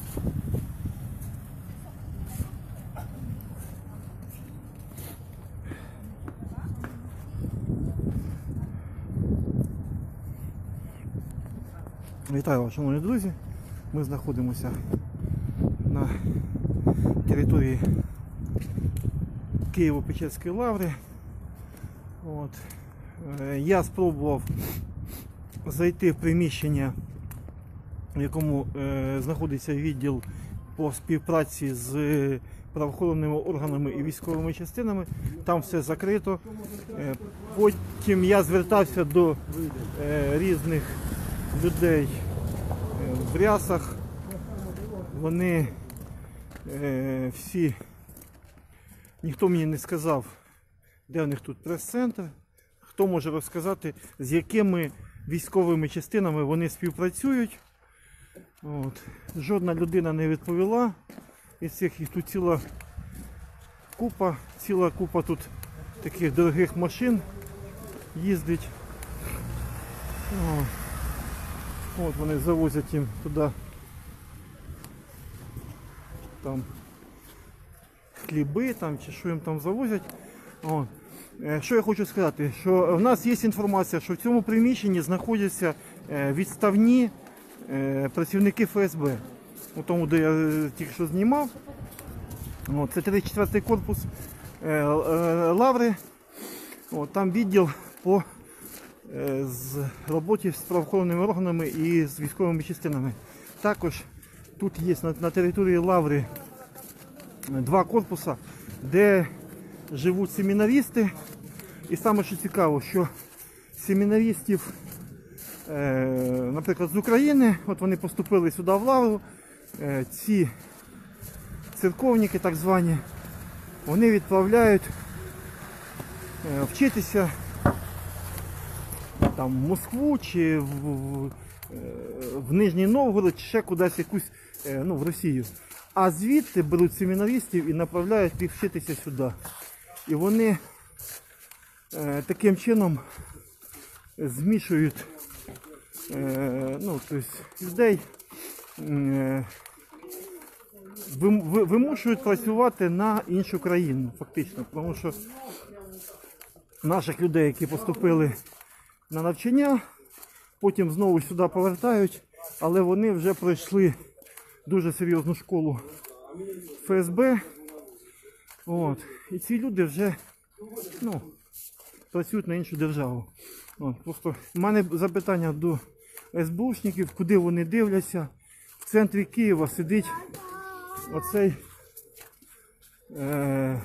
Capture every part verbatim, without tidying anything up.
Вітаю вас, шановні друзі! Ми знаходимося на території Києво-Печерської лаври. От. Я спробував зайти в приміщення, в якому е, знаходиться відділ по співпраці з правоохоронними органами і військовими частинами. Там все закрито. Е, потім я звертався до е, різних людей в рясах. Вони е, всі, ніхто мені не сказав, де в них тут прес-центр, хто може розказати, з якими військовими частинами вони співпрацюють. От. Жодна людина не відповіла. Із цих їх тут ціла купа, ціла купа тут таких дорогих машин їздить. О. От вони завозять їм туди там хліби там, чи що їм там завозять. О. Що я хочу сказати, що в нас є інформація, що в цьому приміщенні знаходяться відставні працівники Ф С Б. У тому, де я тільки що знімав. О, це тридцять четвертий корпус лаври. О, там відділ по з роботі з правоохоронними органами і з військовими частинами. Також тут є на, на території лаври два корпуси, де живуть семінаристи. І саме що цікаво, що семінаристів, е, наприклад, з України, от вони поступили сюди в лавру, е, ці церковники так звані, вони відправляють е, вчитися там в Москву чи в, в, в Нижній Новгород, чи ще кудись якусь, ну, в Росію. А звідти беруть семінаристів і направляють їх вчитися сюди. І вони е, таким чином змішують е, ну, тобто, людей, е, вимушують працювати на іншу країну, фактично. Тому що наших людей, які поступили на навчання, потім знову сюди повертають, але вони вже пройшли дуже серйозну школу Ф С Б. От. І ці люди вже, ну, працюють на іншу державу. От. Просто в мене запитання до С Б Ушників, куди вони дивляться. В центрі Києва сидить оцей е,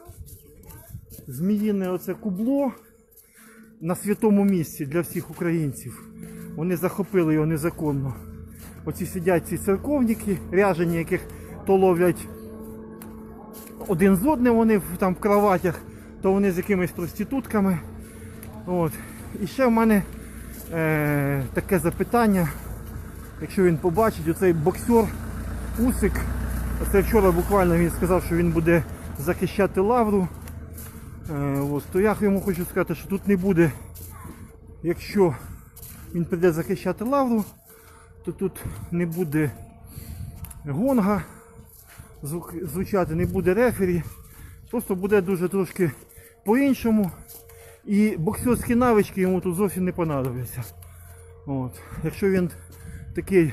зміїне оце кубло на святому місці для всіх українців. Вони захопили його незаконно. Оці сидять ці церковники, ряжені, яких то ловлять один з одним, вони там в кроватях, то вони з якимись проститутками. От. І ще в мене е, таке запитання, якщо він побачить, оцей боксер Усик, оце вчора буквально він сказав, що він буде захищати лавру. Е, от, то я йому хочу сказати, що тут не буде, якщо він прийде захищати лавру, то тут не буде гонга звучати, не буде рефері, просто буде дуже трошки по-іншому. І боксерські навички йому тут зовсім не понадобляться. От. Якщо він такий,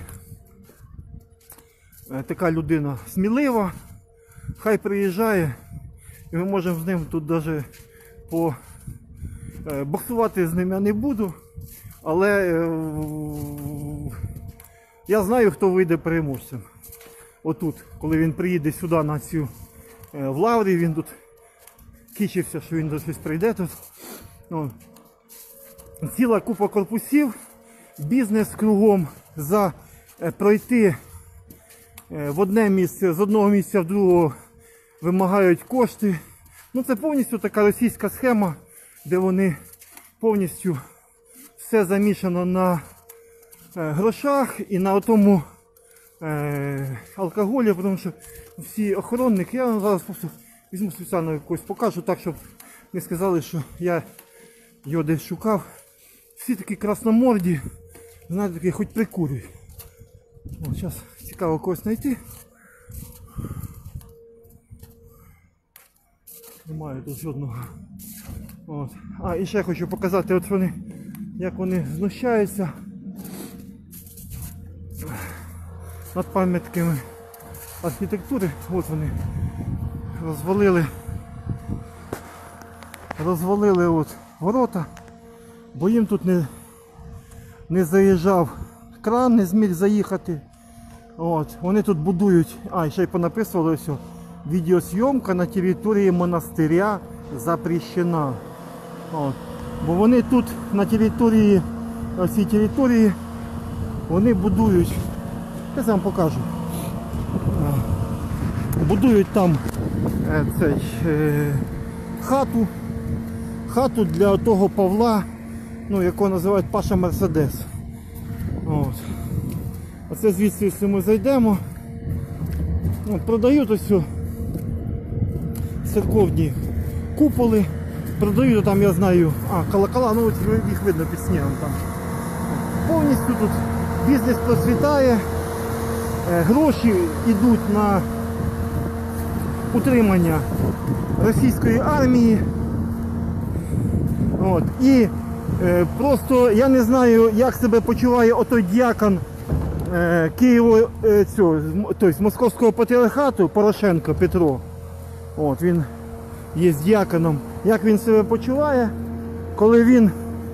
така людина смілива, хай приїжджає, і ми можемо з ним тут навіть по боксувати з ним я не буду, але я знаю, хто вийде переможцем. Отут, коли він приїде сюди на цю в лаврі, він тут кичився, що він до щось прийде тут. О. Ціла купа корпусів, бізнес кругом, за пройти в одне місце, з одного місця в другого вимагають кошти. Ну це повністю така російська схема, де вони повністю все замішано на грошах і на тому е, алкоголі, тому що всі охоронники, я зараз просто візьму спеціально якось покажу так, щоб не сказали, що я його десь шукав. Всі такі красноморді, знаєте, такі хоч прикурюй. О, зараз цікаво когось знайти. Немає тут жодного. От. А, і ще хочу показати, от вони, як вони знущаються над пам'ятками архітектури. От вони розвалили, розвалили от ворота, бо їм тут не, не заїжджав кран, не зміг заїхати. От. Вони тут будують, а, ще й понаписували все. Відеосйомка на території монастиря запрещена. От. Бо вони тут на території, на цій території, вони будують, я вам покажу, будують там е, цей, е, хату, хату для того Павла, ну, якого називають Паша Мерседес. От. Оце звідси, якщо ми зайдемо, от, продають ось церковні куполи, продають там, я знаю, а, колокола, ну от їх видно під снігом там. Повністю тут бізнес процвітає, гроші йдуть на утримання російської армії. От. І е, просто я не знаю, як себе почуває отой діакон е, Києво, е, цього, тобто Московського патріархату Порошенко Петро. От, він є діаконом. Як він себе почуває, коли він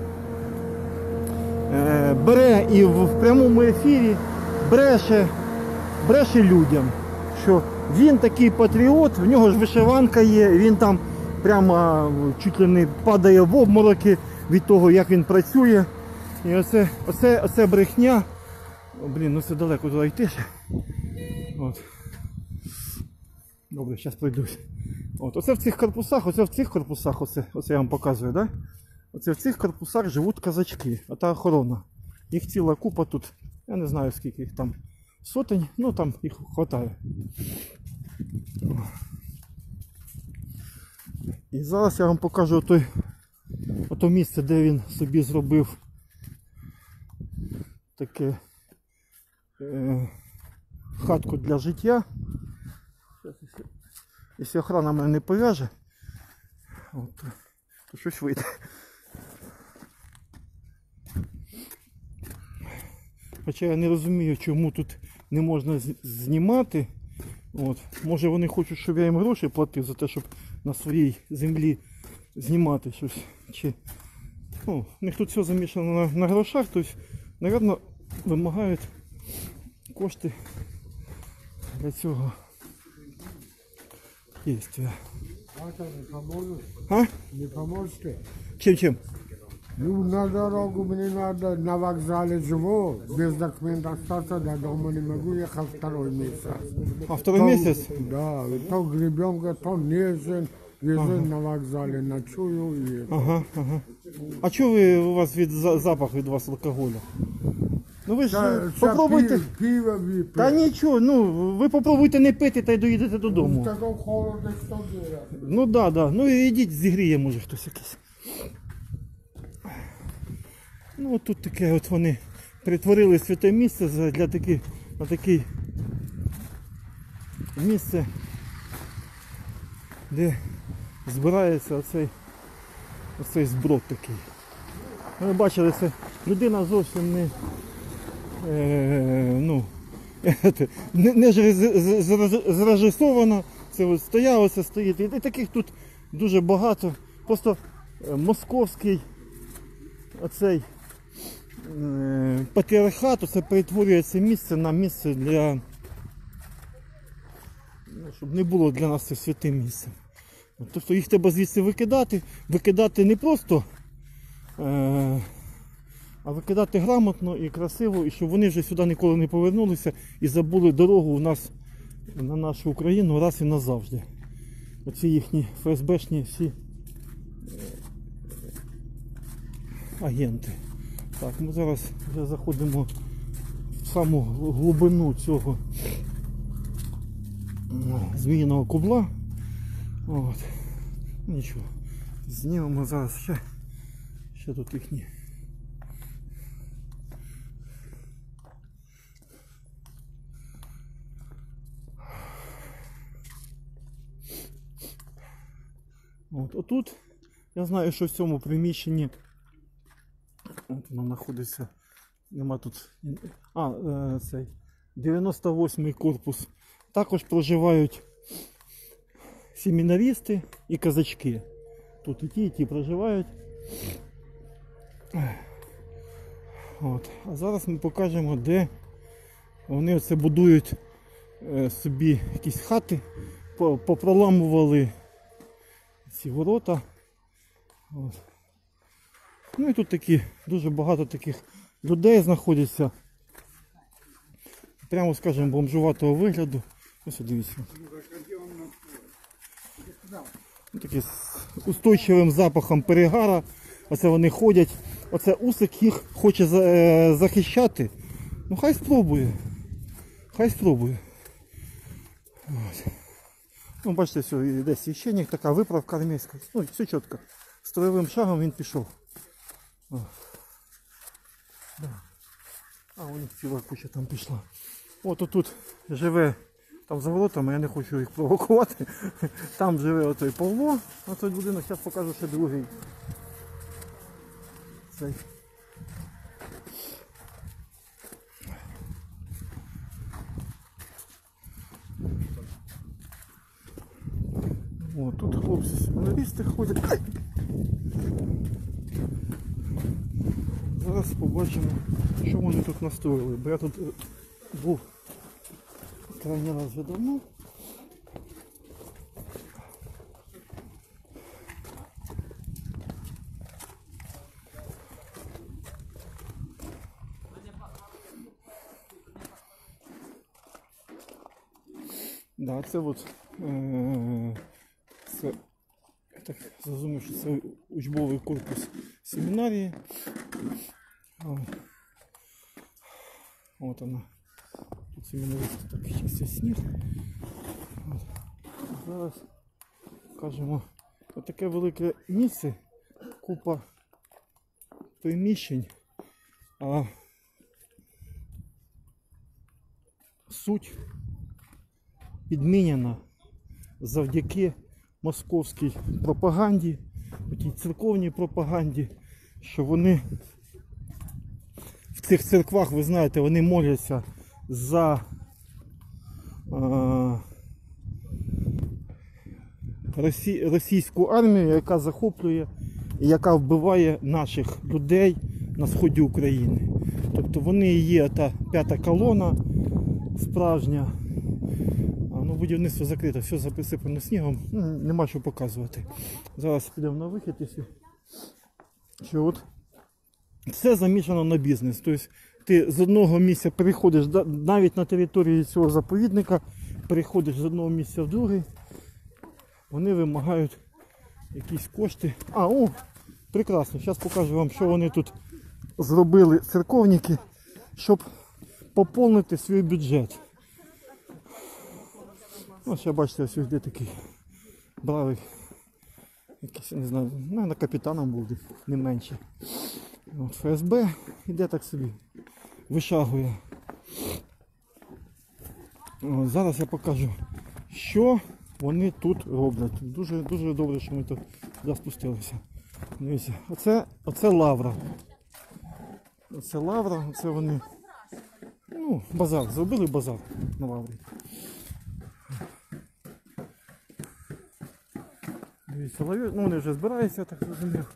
е, бере і в, в прямому ефірі бреше, бреше людям, що він такий патріот, в нього ж вишиванка є, він там прямо чуть ли не падає в обмороки від того, як він працює. І оце, оце, оце брехня. О, блін, ну це далеко туди йти ще. От. Добре, зараз пройдусь. От, оце в цих корпусах, оце в цих корпусах, оце, оце я вам показую, да? Оце в цих корпусах живуть казачки, а та охорона. Їх ціла купа тут, я не знаю скільки їх там, сотень, ну там їх вистачає. І зараз я вам покажу отой, ото місце, де він собі зробив таке е, хатку для життя. Якщо охрана мене не пов'яже, то, то щось вийде. Хоча я не розумію, чому тут не можна знімати. От. Може вони хочуть, щоб я їм гроші платив за те, щоб на своїй землі знімати щось. Чи... Ну, у них тут все замішано на, на грошах, тобто, мабуть, вимагають кошти для цього действия. А? Не поможете? Чем, чем? Ну, на дорогу мне надо, на вокзале живу, без документов остаться, до дома не могу, ехал второй месяц. А второй То- месяц? Да, то гребенка, то нежен, везу на вокзале, ночую и... Ага, ага. А чого ви, у вас від за- запах від вас алкоголя? Ну ви ж Ща- ща попробуйте. пиво, пиво выпить. Та нічого, ну ви попробуйте не пити та й доїдете додому. Такого холода, что делать? Ну да, да. Ну і йдіть, зігріє, може хтось якийсь. Ну от тут таке от вони перетворили святе місце за- для таких, на таке місце, де збирається оцей, оцей зброд такий. Ви бачили, це людина зовсім не, е, ну, не, не ж з- з- з- зрежисована. Це от стояло, це стоїть. І таких тут дуже багато. Просто е, московський оцей е, патріархат, це перетворює це місце на місце для, ну, щоб не було для нас це святим місцем. Тобто їх треба звідси викидати, викидати не просто, е, а викидати грамотно і красиво, і щоб вони вже сюди ніколи не повернулися і забули дорогу у нас на нашу Україну раз і назавжди. Оці їхні ФСБшні всі е, агенти. Так, ми зараз вже заходимо в саму глибину цього е, зміїного кубла. От. Нічого. Знімемо зараз ще, ще тут їхні. От, отут, я знаю, що в цьому приміщенні, от воно знаходиться, нема тут, а, е, цей, дев'яносто восьмий корпус. Також проживають семінаристи і казачки. Тут і ті, і ті проживають. От. А зараз ми покажемо, де вони оце будують е, собі якісь хати, попроламували ці ворота. От. Ну і тут такі, дуже багато таких людей знаходиться. Прямо, скажімо, бомжуватого вигляду. Ось дивіться. Такі з устойчивим запахом перегара. Оце вони ходять. Оце Усик їх хоче захищати. Ну хай спробує. Хай спробує. Ось. Ну, бачите, все, йде священник, така виправка армійська. Ну, все чітко. Строєвим шагом він пішов. О. Да. А, у них ціла куча там пішла. От тут живе, там за воротами, я не хочу їх провокувати. Там живе отой Павло, а той будинок, зараз покажу ще другий. Цей. О, тут хлопці семінаристи ходять. Ай! Зараз побачимо, що вони тут настроїли, бо я тут був крайній раз вже давно. Да, це от е це, я так зрозумів, що це учбовий корпус семінарії. От, от вона. Тут семінаристи так чистять сніг. От. Зараз кажемо, отаке велике місце, купа приміщень, а суть підмінена завдяки московській пропаганді, тій церковній пропаганді, що вони в цих церквах, ви знаєте, вони моляться за е, росі, російську армію, яка захоплює і яка вбиває наших людей на сході України. Тобто вони є та п'ята колона справжня. Ну, будівництво закрите, все засипано снігом, нема що показувати. Зараз підемо на вихід, якщо що от все замішано на бізнес. Тобто ти з одного місця переходиш, навіть на території цього заповідника, переходиш з одного місця в другий, вони вимагають якісь кошти. А, о, прекрасно, зараз покажу вам, що вони тут зробили церковники, щоб поповнити свій бюджет. Ось я бачите, ось йде такий бравий, якийсь, не знаю, навіть капітаном був, не менше. От Ф С Б іде так собі, вишагує. От, зараз я покажу, що вони тут роблять. Дуже дуже добре, що ми тут туди спустилися. Дивіться, оце, оце лавра. Оце лавра, оце вони, ну, базар, зробили базар на лаврі. Дивіться, ловлю, ну вони вже збираються, так розумів.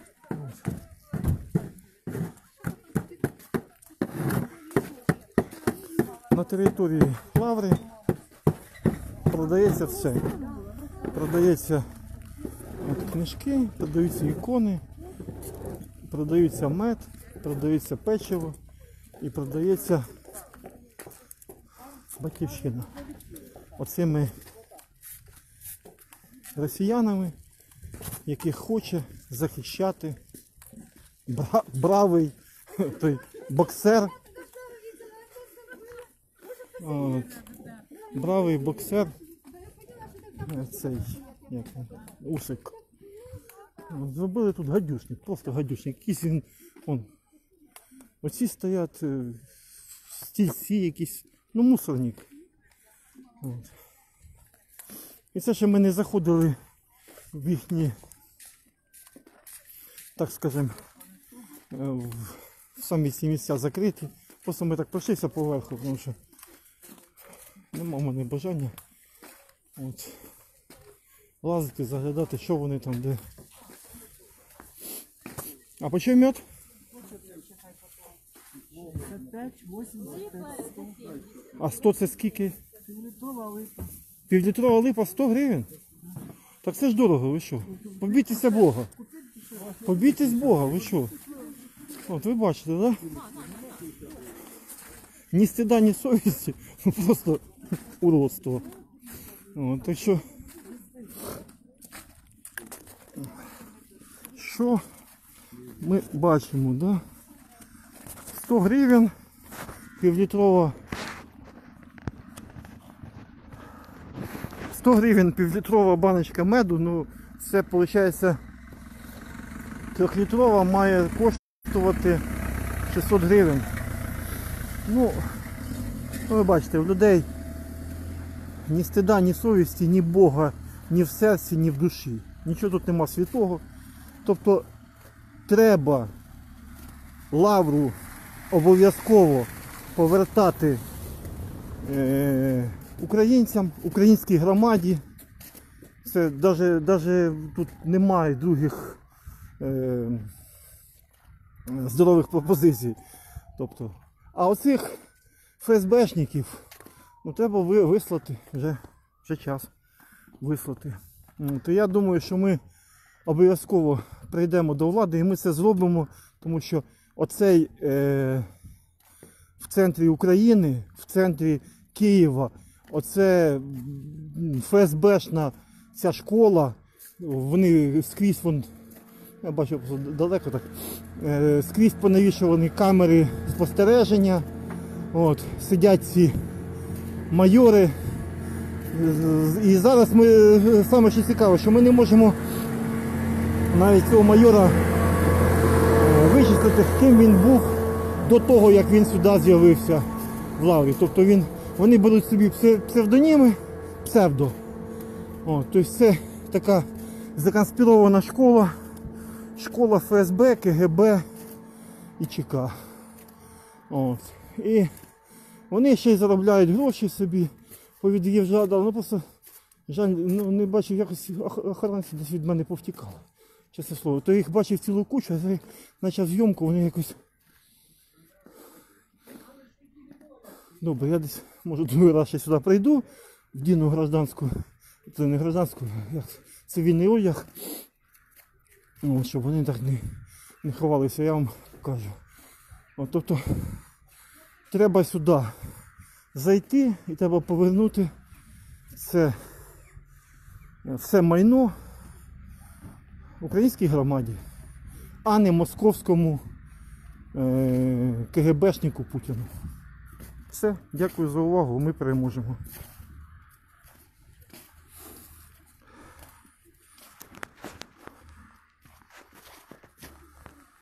На території лаври продається все. Продаються от книжки, продаються ікони, продаються мед, продаються печиво і продається батьківщина. Оцими росіянами, яких хоче захищати бра бравий той боксер. От, бравий боксер, цей як, Усик. От, зробили тут гадюшник, просто гадюшник. Якийсь він, он, оці стоять стільці якісь, ну мусорник. От. І це ще ми не заходили в їхні, так скажем, в самі ці місця закриті. Просто ми так пройшлися поверху, тому що нема в мене бажання от, лазити, заглядати, що вони там, де. А по чому мед? А сто це скільки? Півлітрова липа. Півлітрова липа сто гривень? Так це ж дорого, ви що? Побійтеся Бога. Побійтесь Бога, ви що? От ви бачите, так? Да? Ні стида, ні совісті, просто уродство. От, так що, що ми бачимо, да? сто гривень, півлітрова. сто гривень півлітрова баночка меду, ну це виходить трьохлітрова має коштувати шістсот гривень. Ну, ви бачите, в людей ні стида, ні совісті, ні Бога, ні в серці, ні в душі. Нічого тут нема святого. Тобто треба лавру обов'язково повертати е, українцям, українській громаді. Це навіть, навіть тут немає других е, здорових пропозицій. Тобто, а оцих ФСБшників ну, треба вислати, вже, вже час вислати. То я думаю, що ми обов'язково прийдемо до влади і ми це зробимо, тому що оцей е, в центрі України, в центрі Києва, оце ФСБшна ця школа, вони скрізь, вон, я бачу далеко так, е, скрізь понавішувані камери спостереження, от, сидять ці майори. І зараз ми, саме що цікаво, що ми не можемо навіть цього майора вичислити, ким він був до того, як він сюди з'явився в лаврі. Тобто він, вони беруть собі псевдоніми, псевдо. О, тобто це така законспірована школа, школа ФСБ, КГБ і ЧК. От. І вони ще й заробляють гроші собі, повід'їжджали, ну просто, жаль, ну, не бачив, якось охоронці десь від мене повтікали. Чесне слово, то їх бачив цілу кучу, а зараз почав зйомку, вони якось... Добре, я десь, може, другий раз ще сюди прийду, вдіну гражданську, це не гражданську, як цивільний одяг, ну, щоб вони так не, не ховалися, я вам покажу. От, тобто, треба сюди зайти і треба повернути це все майно українській громаді, а не московському е КГБшнику Путіну. Все, дякую за увагу, ми переможемо.